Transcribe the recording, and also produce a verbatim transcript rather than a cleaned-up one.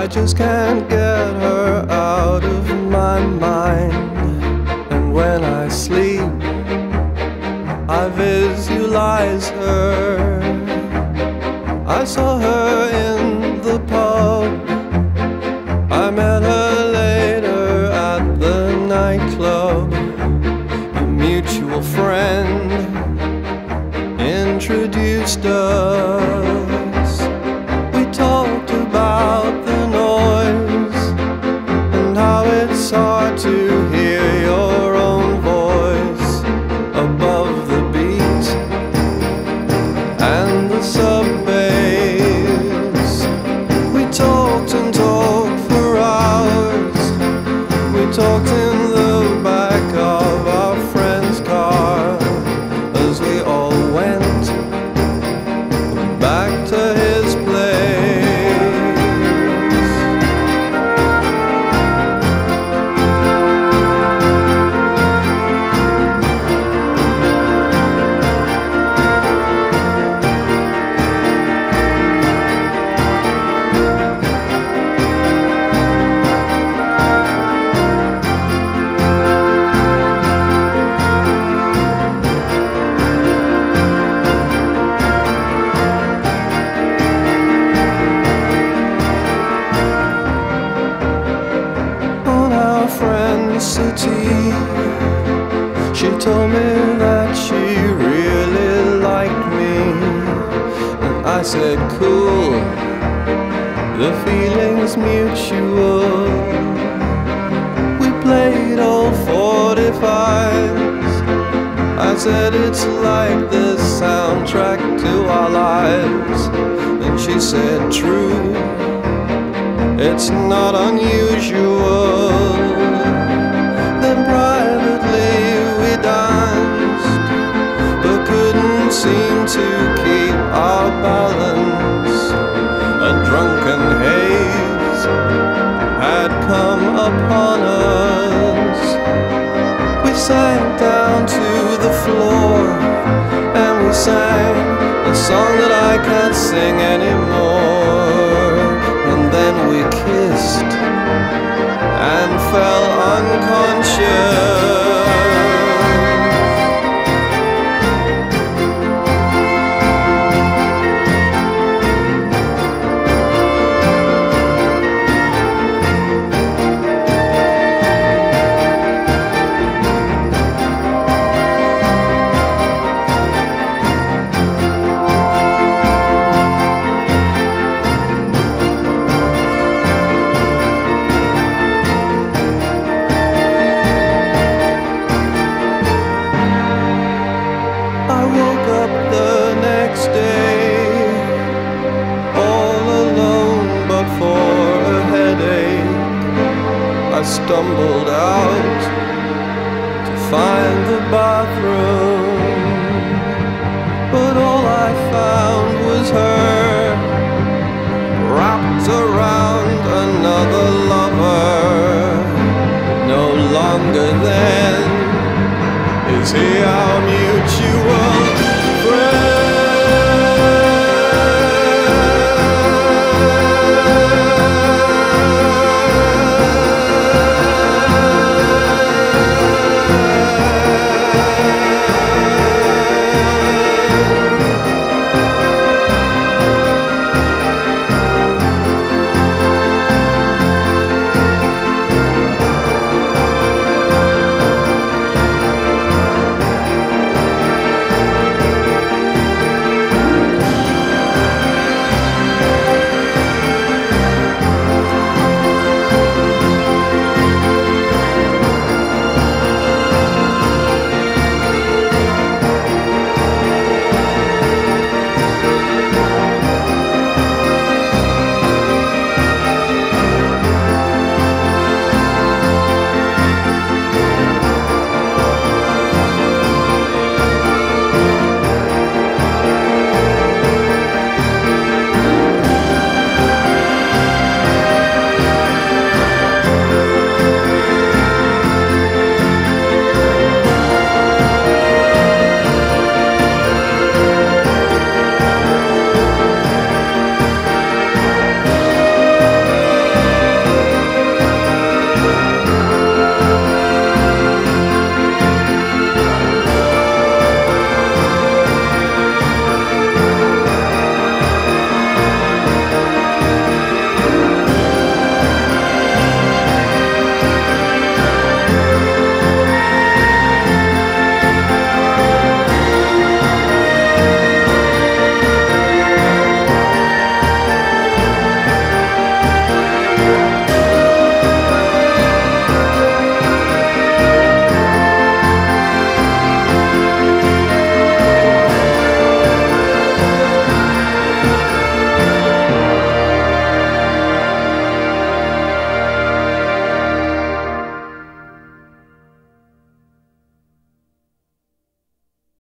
I just can't get her out of my mind. And when I sleep, I visualize her. I saw her in the pub. I met her later at the nightclub. A mutual friend introduced us. We talked about the noise and how it's hard to hear your own voice above the beat and the sub bass. We talked and talked for hours. We talked in the back of our friend's car as we all went back to his place. City, she told me that she really liked me, and I said cool, the feeling's mutual. We played old forty-fives. I said it's like the soundtrack to our lives, and she said true, it's not unusual. Then privately we danced, but couldn't seem to keep our balance. A drunken haze had come upon us. We sank down to the floor and we sang a song that I can't sing anymore. And then we kissed and fell unconscious. Stumbled out to find the bathroom, but all I found was her wrapped around another lover. No longer then is he our muse.